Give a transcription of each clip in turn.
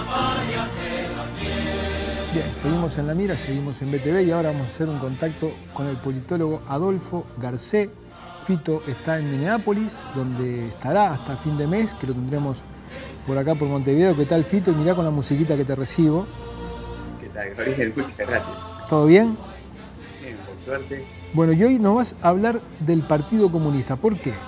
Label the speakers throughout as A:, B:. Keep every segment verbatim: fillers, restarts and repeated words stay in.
A: Bien, seguimos en La Mira, seguimos en B T V y ahora vamos a hacer un contacto con el politólogo Adolfo Garcé. Fito está en Minneapolis, donde estará hasta fin de mes, que lo tendremos por acá por Montevideo. ¿Qué tal, Fito? Mirá con la musiquita que te recibo.
B: ¿Qué tal? Gabriel, muchas gracias.
A: ¿Todo bien?
B: Bien, por suerte.
A: Bueno, y hoy nos vas a hablar del Partido Comunista. ¿Por qué?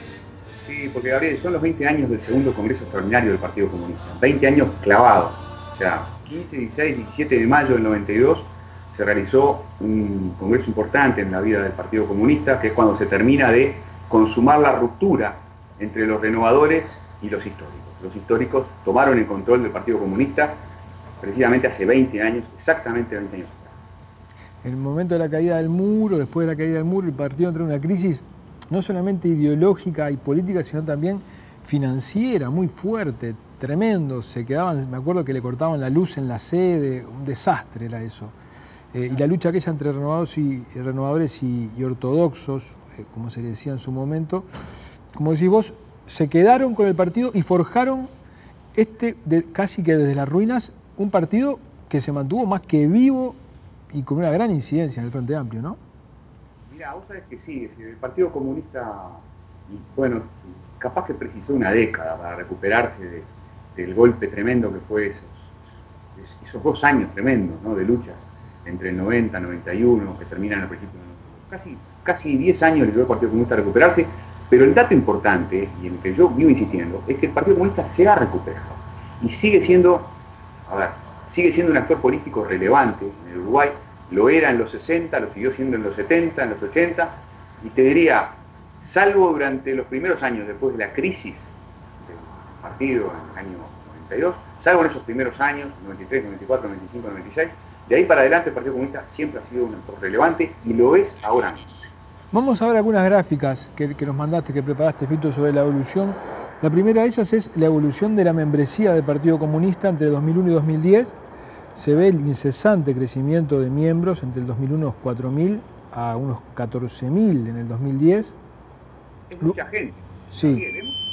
B: Sí, porque Gabriel, son los veinte años del segundo Congreso Extraordinario del Partido Comunista. veinte años clavados. O sea, quince, dieciséis, diecisiete de mayo del noventa y dos se realizó un congreso importante en la vida del Partido Comunista, que es cuando se termina de consumar la ruptura entre los renovadores y los históricos. Los históricos tomaron el control del Partido Comunista precisamente hace veinte años, exactamente veinte años atrás.
A: En el momento de la caída del muro, después de la caída del muro, el partido entró en una crisis no solamente ideológica y política, sino también financiera, muy fuerte, tremendo. Se quedaban, me acuerdo que le cortaban la luz en la sede, un desastre era eso. Eh, y la lucha aquella entre renovadores y, renovadores y, y ortodoxos, eh, como se le decía en su momento, como decís vos, se quedaron con el partido y forjaron este, de, casi que desde las ruinas, un partido que se mantuvo más que vivo y con una gran incidencia en el Frente Amplio, ¿no?
B: Mira, vos sabés que sí, el Partido Comunista, bueno, capaz que precisó una década para recuperarse de, del golpe tremendo que fue esos, esos dos años tremendos, ¿no?, de luchas entre el noventa, noventa y uno, que terminan al principio, casi, casi diez años le llevó al Partido Comunista a recuperarse, pero el dato importante, y en el que yo vivo insistiendo, es que el Partido Comunista se ha recuperado y sigue siendo, a ver, sigue siendo un actor político relevante en el Uruguay. Lo era en los sesenta, lo siguió siendo en los setenta, en los ochenta, y te diría, salvo durante los primeros años después de la crisis del partido en el año noventa y dos, salvo en esos primeros años, noventa y tres, noventa y cuatro, noventa y cinco, noventa y seis, de ahí para adelante el Partido Comunista siempre ha sido un actor relevante y lo es ahora mismo.
A: Vamos a ver algunas gráficas que, que nos mandaste, que preparaste, Fito, sobre la evolución. La primera de ellas es la evolución de la membresía del Partido Comunista entre dos mil uno y dos mil diez. Se ve el incesante crecimiento de miembros entre el dos mil uno, unos cuatro mil a unos catorce mil en el dos mil diez.
B: Es mucha gente.
A: Sí.
B: También, ¿no?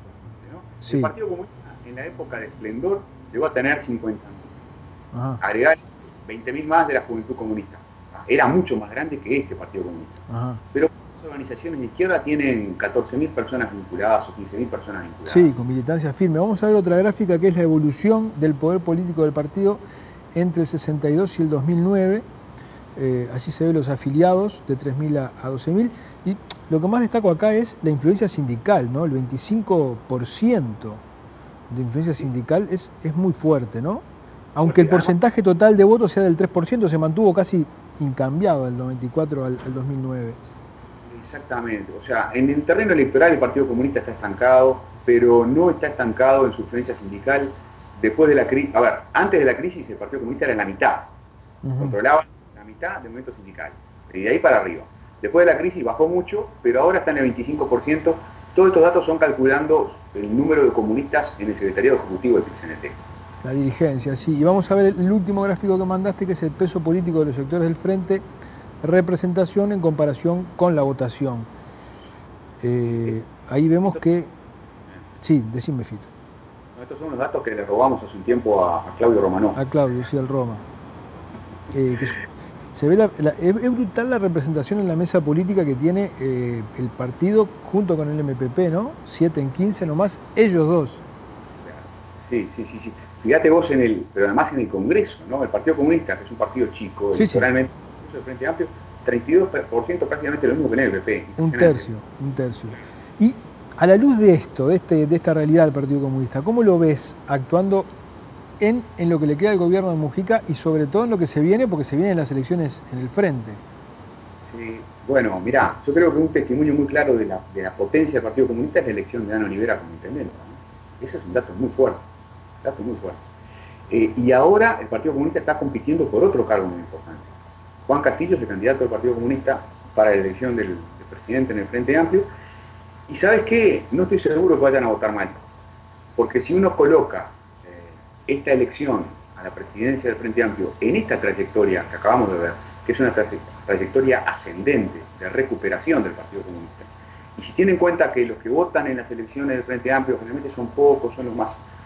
A: Sí.
B: El Partido Comunista en la época de esplendor llegó a tener cincuenta mil. Agregar veinte mil más de la Juventud Comunista. Era mucho más grande que este Partido Comunista.
A: Ajá.
B: Pero las organizaciones de izquierda tienen catorce mil personas vinculadas o quince mil personas vinculadas.
A: Sí, con militancia firme. Vamos a ver otra gráfica que es la evolución del poder político del partido entre el sesenta y dos y el dos mil nueve. Eh, allí se ven los afiliados de tres mil a, a doce mil. Y lo que más destaco acá es la influencia sindical, ¿no? El veinticinco por ciento de influencia sindical es, es muy fuerte, ¿no? Aunque el porcentaje total de votos sea del tres por ciento, se mantuvo casi incambiado del noventa y cuatro al, al dos mil nueve.
B: Exactamente. O sea, en el terreno electoral el Partido Comunista está estancado, pero no está estancado en su influencia sindical. Después de la crisis, a ver, antes de la crisis el Partido Comunista era la mitad. Uh-huh. Controlaba la mitad del movimiento sindical. Y de ahí para arriba. Después de la crisis bajó mucho, pero ahora está en el veinticinco por ciento. Todos estos datos son calculando el número de comunistas en el secretariado ejecutivo del P I C N T.
A: La dirigencia, sí. Y vamos a ver el último gráfico que mandaste, que es el peso político de los sectores del Frente, representación en comparación con la votación. Eh, ahí vemos que... Sí, decime, Fito.
B: Estos son los datos que le robamos hace un tiempo a, a Claudio Romanó.
A: A Claudio, sí, al Roma. Eh, que se ve la, la, es, es brutal la representación en la mesa política que tiene eh, el partido junto con el M P P, ¿no? siete en quince nomás, ellos dos.
B: Sí, sí, sí, sí. Fíjate vos en el, pero además en el Congreso, ¿no? El Partido Comunista, que es un partido chico,
A: sí,
B: electoralmente, sí. El Frente Amplio, treinta y dos por ciento prácticamente lo mismo que en el M P P.
A: Un tercio, un tercio. Y a la luz de esto, de, este, de esta realidad del Partido Comunista, ¿cómo lo ves actuando en, en lo que le queda al gobierno de Mujica y sobre todo en lo que se viene, porque se vienen las elecciones en el Frente?
B: Sí, bueno, mirá, yo creo que un testimonio muy claro de la, de la potencia del Partido Comunista es la elección de Ana Olivera como intendente, ¿no? Ese es un dato muy fuerte, un dato muy fuerte. Eh, y ahora el Partido Comunista está compitiendo por otro cargo muy importante. Juan Castillo es el candidato del Partido Comunista para la elección del, del presidente en el Frente Amplio. Y ¿sabes qué? No estoy seguro que vayan a votar mal. Porque si uno coloca eh, esta elección a la presidencia del Frente Amplio en esta trayectoria que acabamos de ver, que es una tra trayectoria ascendente de recuperación del Partido Comunista, y si tienen en cuenta que los que votan en las elecciones del Frente Amplio generalmente son pocos, son los más,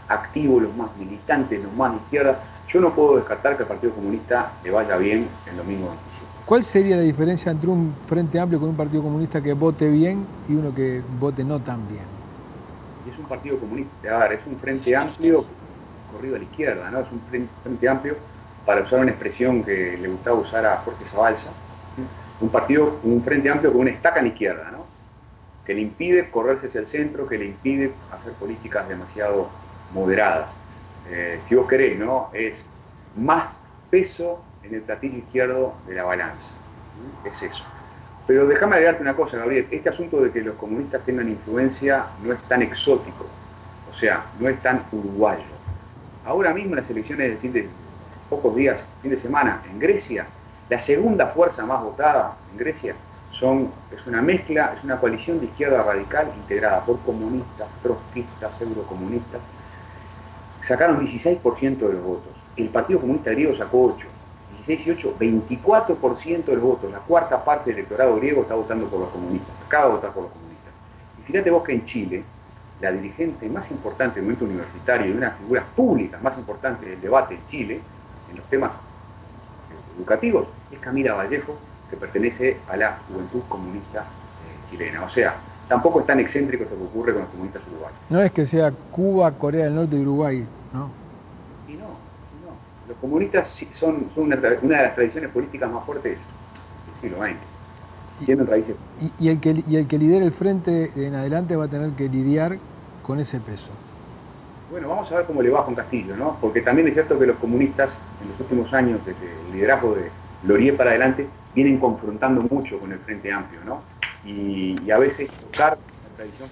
B: activos, los más militantes, los más de izquierda. Yo no puedo descartar que al Partido Comunista le vaya bien en domingo veintisiete.
A: ¿Cuál sería la diferencia entre un Frente Amplio con un Partido Comunista que vote bien y uno que vote no tan bien?
B: Es un Partido Comunista, a ver, es un Frente Amplio corrido a la izquierda, ¿no? Es un Frente Amplio, para usar una expresión que le gustaba usar a Jorge Zabalza, un partido, un Frente Amplio con una estaca en la izquierda, ¿no? Que le impide correrse hacia el centro, que le impide hacer políticas demasiado moderadas. Eh, si vos querés, ¿no? Es más peso en el platillo izquierdo de la balanza. Es eso. Pero déjame agregarte una cosa, Gabriel. Este asunto de que los comunistas tengan influencia no es tan exótico. O sea, no es tan uruguayo. Ahora mismo en las elecciones de fin de pocos días, fin de semana, en Grecia, la segunda fuerza más votada en Grecia son, es una mezcla, es una coalición de izquierda radical integrada por comunistas, trotskistas, eurocomunistas. Sacaron dieciséis por ciento de los votos. El Partido Comunista griego sacó ocho. dieciséis y ocho, veinticuatro por ciento de los votos. La cuarta parte del electorado griego está votando por los comunistas. Acaba de votar por los comunistas. Y fíjate vos que en Chile, la dirigente más importante del movimiento universitario y una de las figuras públicas más importantes del debate en Chile, en los temas educativos, es Camila Vallejo, que pertenece a la Juventud Comunista eh, chilena. O sea, tampoco es tan excéntrico esto que ocurre con los comunistas uruguayos.
A: No es que sea Cuba, Corea del Norte y Uruguay, ¿no?
B: Y no, y no. Los comunistas son, son una, una de las tradiciones políticas más fuertes del siglo veinte. Tienen raíces.
A: Y, y, el que, y el que lidere el frente en adelante va a tener que lidiar con ese peso.
B: Bueno, vamos a ver cómo le va a Juan Castillo, ¿no? Porque también es cierto que los comunistas en los últimos años, desde el liderazgo de Laurier para adelante, vienen confrontando mucho con el Frente Amplio, ¿no? Y, y a veces tocar la tradición.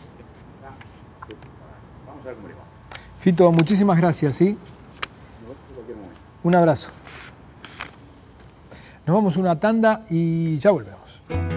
B: Vamos a ver cómo le va.
A: Fito, muchísimas gracias, ¿sí? Un abrazo. Nos vamos a una tanda y ya volvemos.